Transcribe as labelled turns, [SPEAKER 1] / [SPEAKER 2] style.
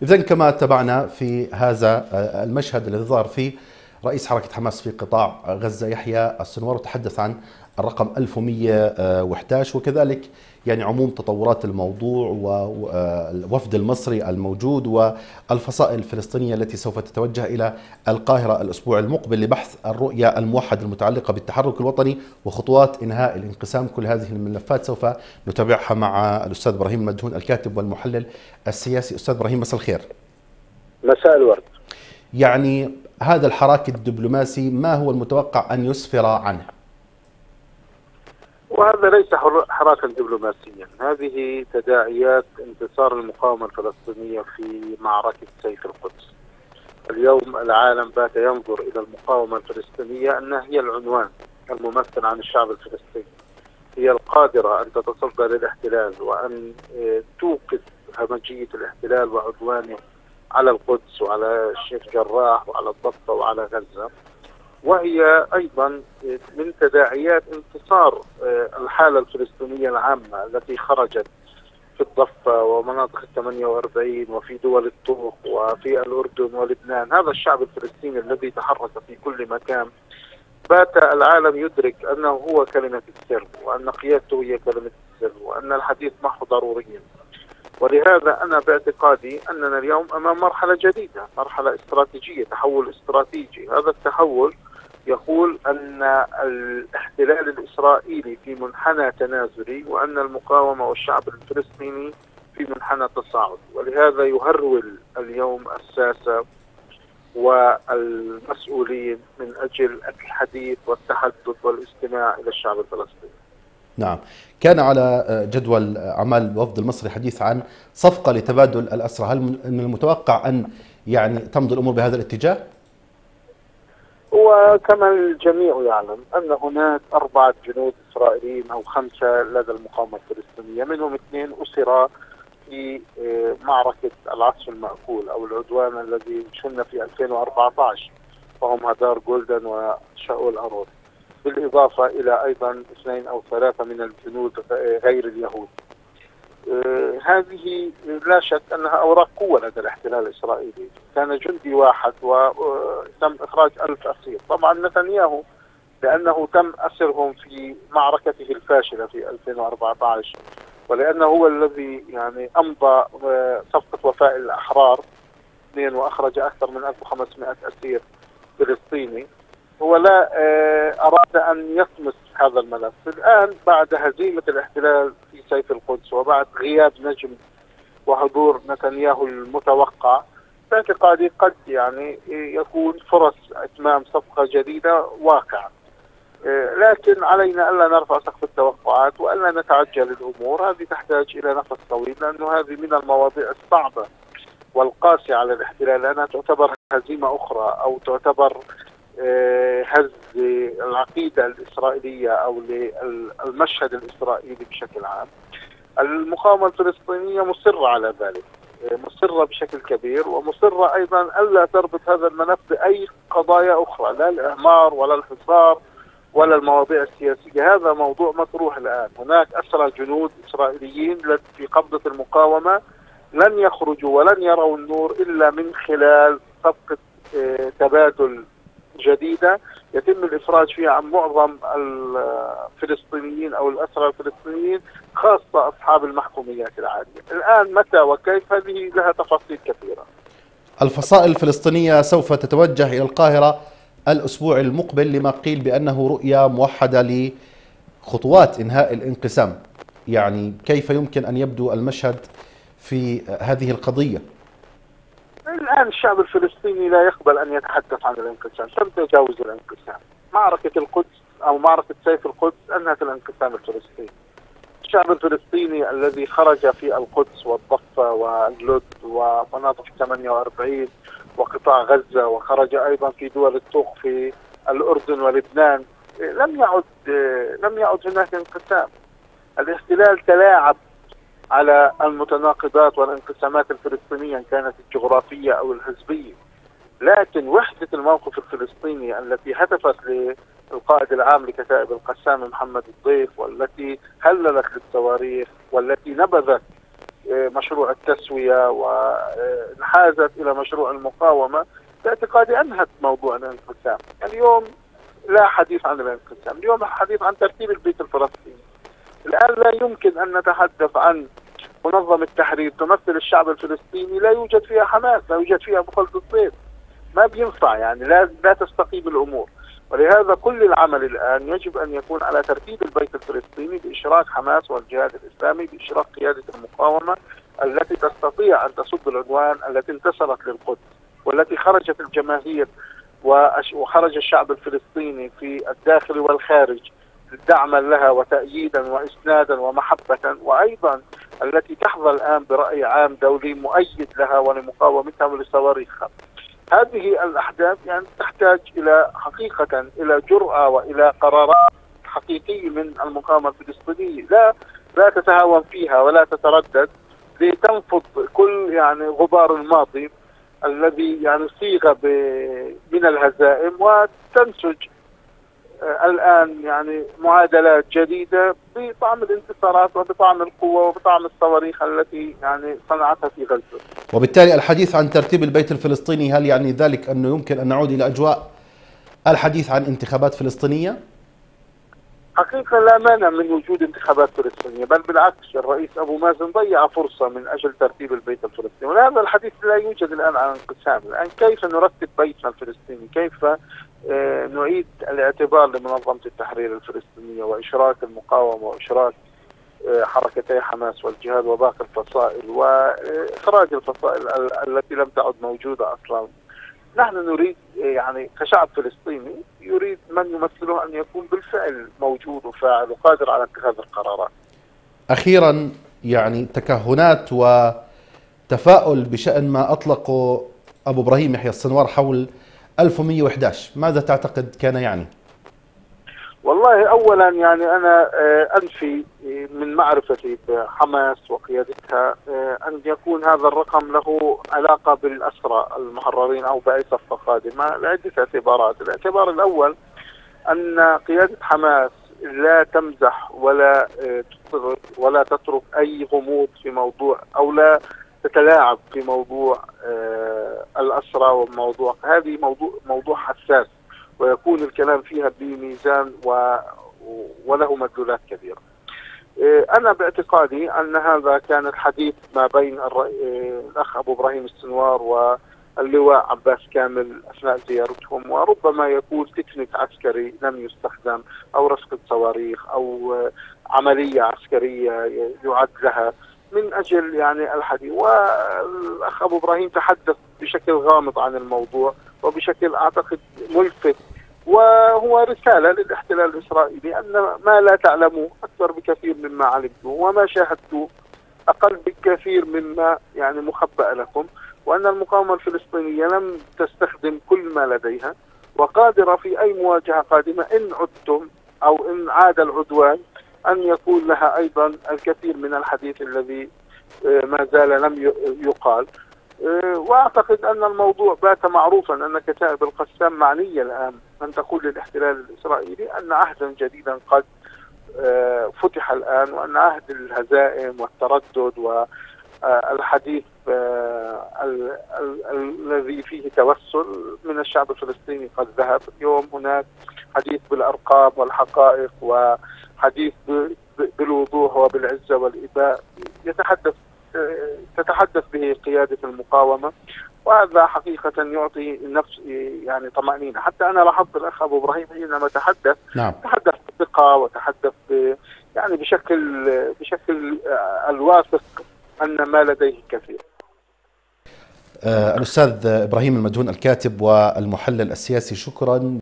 [SPEAKER 1] إذا كما تابعنا في هذا المشهد الذي ظهر فيه رئيس حركة حماس في قطاع غزة يحيى السنوار تحدث عن الرقم 1111 وكذلك يعني عموم تطورات الموضوع والوفد المصري الموجود والفصائل الفلسطينية التي سوف تتوجه إلى القاهرة الأسبوع المقبل لبحث الرؤية الموحدة المتعلقة بالتحرك الوطني وخطوات إنهاء الانقسام. كل هذه الملفات سوف نتابعها مع الأستاذ إبراهيم المدهون الكاتب والمحلل السياسي. أستاذ إبراهيم، مساء الخير.
[SPEAKER 2] مساء الورد.
[SPEAKER 1] يعني هذا الحراك الدبلوماسي ما هو المتوقع أن يسفر عنه؟
[SPEAKER 2] وهذا ليس حراكا دبلوماسيا، هذه تداعيات انتصار المقاومة الفلسطينية في معركة سيف القدس. اليوم العالم بات ينظر إلى المقاومة الفلسطينية أنها هي العنوان الممثل عن الشعب الفلسطيني، هي القادرة أن تتصدى للاحتلال وأن توقف همجية الاحتلال وعدوانه على القدس وعلى الشيخ جراح وعلى الضفة وعلى غزة، وهي أيضا من تداعيات انتصار الحالة الفلسطينية العامة التي خرجت في الضفة ومناطق 48 وفي دول الطوق وفي الأردن ولبنان. هذا الشعب الفلسطيني الذي تحرك في كل مكان بات العالم يدرك أنه هو كلمة السر، وأن قيادته هي كلمة السر، وأن الحديث معه ضروري. ولهذا أنا باعتقادي أننا اليوم أمام مرحلة جديدة، مرحلة استراتيجية، تحول استراتيجي. هذا التحول يقول أن الاحتلال الإسرائيلي في منحنى تنازلي، وأن المقاومة والشعب الفلسطيني في منحنى تصاعد، ولهذا يهرول اليوم الساسة والمسؤولين من أجل الحديث والتحدث والاستماع إلى الشعب الفلسطيني.
[SPEAKER 1] نعم، كان على جدول أعمال الوفد المصري حديث عن صفقة لتبادل الأسرى. هل من المتوقع أن يعني تمضي الأمور بهذا الاتجاه؟
[SPEAKER 2] وكما الجميع يعلم أن هناك 4 جنود إسرائيليين أو 5 لدى المقاومة الفلسطينية، منهم 2 أسرا في معركة العصف المأكول أو العدوان الذي شن في 2014، وهم هدار جولدن وشاول أرون، بالإضافة إلى أيضا 2 أو 3 من الجنود غير اليهود. هذه لا شك أنها أوراق قوة لدى الاحتلال الإسرائيلي. كان جندي واحد وتم إخراج 1000 أسير. طبعا نتنياهو لأنه تم أسرهم في معركته الفاشلة في 2014، ولأنه هو الذي يعني أمضى صفقة وفاء الأحرار وأخرج أكثر من 1500 أسير فلسطيني، هو لا أراد أن يطمس هذا الملف. الآن بعد هزيمة الاحتلال في سيف القدس وبعد غياب نجم وحضور نتنياهو المتوقع، باعتقادي قد يعني يكون فرص إتمام صفقة جديدة واقع، لكن علينا ألا نرفع سقف التوقعات وألا نتعجل الأمور. هذه تحتاج إلى نفس طويل، لأنه هذه من المواضيع الصعبة والقاسية على الاحتلال، لأنها تعتبر هزيمة أخرى أو تعتبر هز العقيدة الإسرائيلية أو للمشهد الإسرائيلي بشكل عام. المقاومة الفلسطينية مصرة على ذلك، مصرة بشكل كبير، ومصرة أيضا ألا تربط هذا الملف بأي قضايا أخرى، لا الإعمار ولا الحصار ولا المواضيع السياسية. هذا موضوع مطروح الآن. هناك أسرى جنود إسرائيليين في قبضة المقاومة لن يخرجوا ولن يروا النور إلا من خلال صفقة تبادل جديدة يتم الإفراج فيها عن معظم الفلسطينيين أو الأسرى الفلسطينيين، خاصة أصحاب المحكوميات العالية. الآن متى وكيف هذه لها تفاصيل كثيرة.
[SPEAKER 1] الفصائل الفلسطينية سوف تتوجه إلى القاهرة الأسبوع المقبل لما قيل بأنه رؤية موحدة لخطوات إنهاء الانقسام. يعني كيف يمكن أن يبدو المشهد في هذه القضية؟
[SPEAKER 2] الآن الشعب الفلسطيني لا يقبل أن يتحدث عن الانقسام، تم تجاوز الانقسام. معركة القدس أو معركة سيف القدس أنهت الانقسام الفلسطيني. الشعب الفلسطيني الذي خرج في القدس والضفة واللد ومناطق 48 وقطاع غزة، وخرج أيضا في دول الطوق في الأردن ولبنان، لم يعد هناك انقسام. الاحتلال تلاعب على المتناقضات والانقسامات الفلسطينية إن كانت الجغرافية أو الحزبية، لكن وحدة الموقف الفلسطيني التي هتفت للقائد العام لكتائب القسام محمد الضيف، والتي هللت للصواريخ، والتي نبذت مشروع التسوية وانحازت إلى مشروع المقاومة، باعتقادي أنهت موضوع الانقسام. اليوم لا حديث عن الانقسام، اليوم الحديث عن ترتيب البيت الفلسطيني. الآن لا يمكن أن نتحدث عن منظمة التحرير تمثل الشعب الفلسطيني لا يوجد فيها حماس، لا يوجد فيها أبو خالد الصيد. ما بينفع، يعني لا تستقيم الأمور. ولهذا كل العمل الآن يجب أن يكون على ترتيب البيت الفلسطيني بإشراك حماس والجهاد الإسلامي، بإشراك قيادة المقاومة التي تستطيع أن تصد العدوان، التي انتصرت للقدس، والتي خرجت الجماهير وخرج الشعب الفلسطيني في الداخل والخارج دعما لها وتأييدا وإسنادا ومحبة، وأيضا التي تحظى الآن برأي عام دولي مؤيد لها ولمقاومتها ولصواريخها. هذه الأحداث يعني تحتاج إلى حقيقة إلى جرأة وإلى قرارات حقيقية من المقاومة الفلسطينية، لا تتهاون فيها ولا تتردد لتنفض كل يعني غبار الماضي الذي يعني صيغ من الهزائم، وتنسج الآن يعني معادلات جديدة بطعم الانتصارات وبطعم القوة وبطعم الصواريخ التي يعني صنعتها في غزة.
[SPEAKER 1] وبالتالي الحديث عن ترتيب البيت الفلسطيني، هل يعني ذلك أنه يمكن أن نعود إلى أجواء الحديث عن انتخابات فلسطينية؟
[SPEAKER 2] حقيقة لا مانع من وجود انتخابات فلسطينية، بل بالعكس الرئيس أبو مازن ضيع فرصة من أجل ترتيب البيت الفلسطيني، ولهذا الحديث لا يوجد الآن عن انقسام. الآن كيف نرتب بيتنا الفلسطيني، كيف نعيد الاعتبار لمنظمة التحرير الفلسطينية وإشراك المقاومة وإشراك حركتي حماس والجهاد وباقي الفصائل وإخراج الفصائل التي لم تعد موجودة أصلا. نحن نريد يعني كشعب فلسطيني يريد من يمثله أن يكون بالفعل موجود وفاعل وقادر على اتخاذ القرارات.
[SPEAKER 1] أخيرا، يعني تكهنات وتفاؤل بشأن ما أطلقه أبو إبراهيم يحيى السنوار حول 1111، ماذا تعتقد كان يعني؟
[SPEAKER 2] والله أولا يعني أنا أنفي من معرفتي بحماس وقيادتها أن يكون هذا الرقم له علاقة بالأسرى المحررين أو بأي صفقة قادمة لعدة اعتبارات. الاعتبار الأول أن قيادة حماس لا تمزح ولا تترك أي غموض في موضوع، أو لا تتلاعب في موضوع الأسرى، وموضوع هذه موضوع حساس ويكون الكلام فيها بميزان وله مدلولات كبيرة. أنا باعتقادي أن هذا كان الحديث ما بين الأخ أبو إبراهيم السنوار واللواء عباس كامل أثناء زيارتهم، وربما يكون تكنيك عسكري لم يستخدم أو رصقة صواريخ أو عملية عسكرية يعد لها من أجل يعني الحديث. والأخ أبو إبراهيم تحدث بشكل غامض عن الموضوع وبشكل أعتقد ملفت، وهو رسالة للاحتلال الإسرائيلي أن ما لا تعلموه أكثر بكثير مما علمتوه، وما شاهدتوه أقل بكثير مما يعني مخبأ لكم، وأن المقاومة الفلسطينية لم تستخدم كل ما لديها وقادرة في أي مواجهة قادمة إن عدتم أو إن عاد العدوان أن يكون لها أيضا الكثير من الحديث الذي ما زال لم يقال. وأعتقد أن الموضوع بات معروفا أن كتائب القسام معنية الآن أن تقول للاحتلال الإسرائيلي أن عهدا جديدا قد فتح الآن، وأن عهد الهزائم والتردد والحديث الذي فيه توسل من الشعب الفلسطيني قد ذهب. اليوم هناك حديث بالأرقام والحقائق وحديث بالوضوح وبالعزة والإباء تتحدث به قيادة المقاومة، وهذا حقيقة يعطي النفس يعني طمأنينة. حتى أنا لاحظت الأخ أبو إبراهيم حينما تحدث تحدث بثقة وتحدث يعني بشكل الواثق أن ما لديه كثير.
[SPEAKER 1] الأستاذ إبراهيم المدهون الكاتب والمحلل السياسي، شكرا.